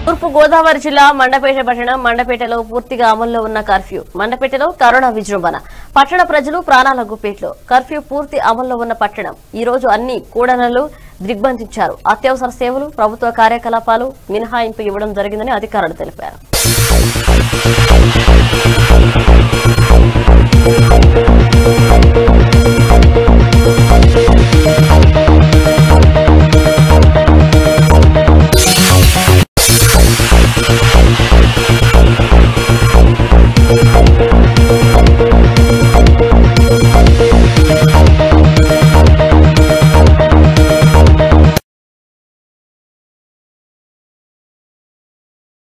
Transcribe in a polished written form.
తూర్పు గోదావరి జిల్లా మండపేట పట్టణం మండపేటలో పూర్తిగా అమల్లో ఉన్న కర్ఫ్యూ. మండపేటలో కరోనా విజృంభణ. పట్టణ ప్రజలు ప్రాణాల గుప్పెట్లో. కర్ఫ్యూ పూర్తి అమల్లో ఉన్న పట్టణం. ఈ రోజు అన్ని కూడళ్లను దిగ్బంధించారు. అత్యవసర సేవలు, ప్రభుత్వ కార్యకలాపాలు మినహాయింపు ఇవ్వడం జరిగిందని అధికారులు తెలిపారు.